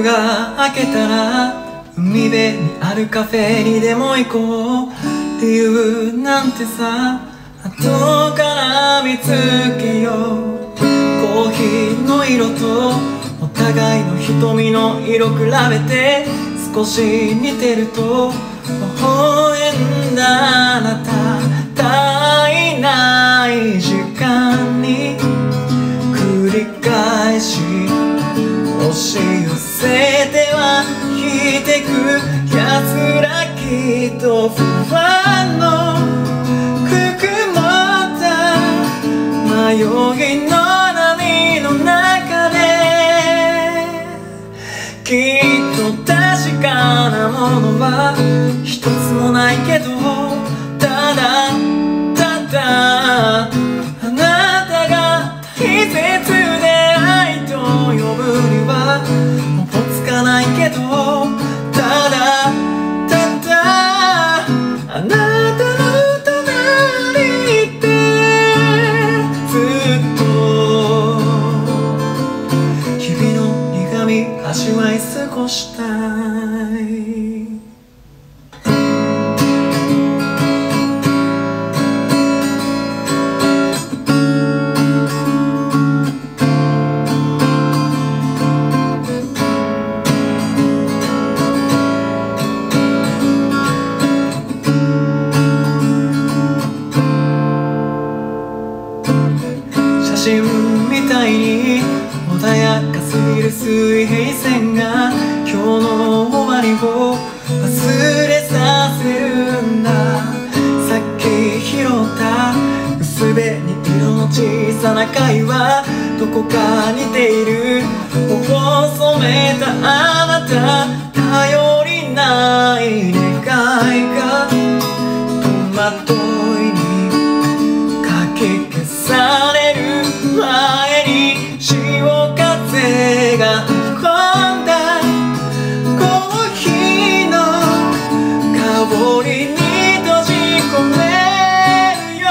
夜が明けたら海辺にあるカフェにでも行こう。理由なんてさ後から見つけよう。コーヒーの色とお互いの瞳の色比べて少し似てると微笑んだあなた。絶えない時間に繰り返し押し寄せては引いてく奴らきっと不安のくくもった迷いの波の中できっと確かなものは一つもないけど、ただただあなたが大切で愛と呼ぶにはもうつかないけど、ただただあなたの隣でずっと日々の苦み味わい過ごしたい。写真みたいに穏やかすぎる水平線が今日の終わりを忘れさせるんだ。さっき拾った薄紅色の小さな貝はどこか似ている。頬を染めたあなた頼りない願いが戸惑いにかき消される前に潮風が吹き込んだコーヒーの香りに閉じ込めるよ。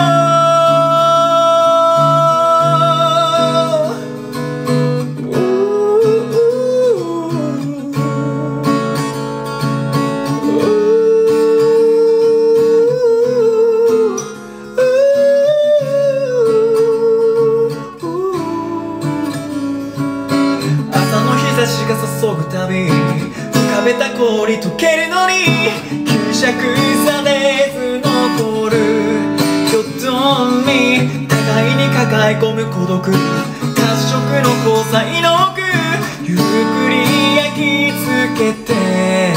朝の日差しが注ぐたび浮かべた氷溶けるのに希釈されず残るよどみ。互いに抱え込む孤独褐色の交際の奥ゆっくり焼き付けて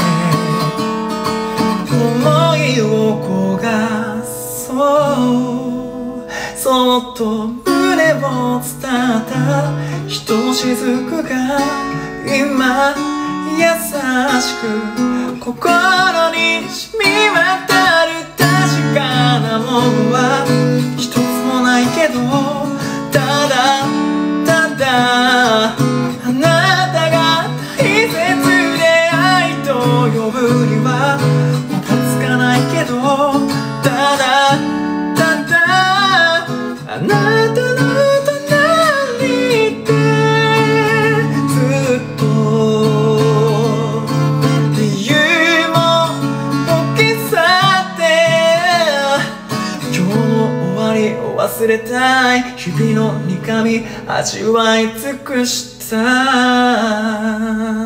思いを焦がそう。そっと胸を伝ったひとしずくが今優しく心に染み渡る。確かなものは一つもないけど、ただただあなたが大切で愛と呼ぶにはもうつかないけど、ただただあなたの隣でずっと理由も消さって今日の終わりを忘れたい。日々の苦み味わい尽くした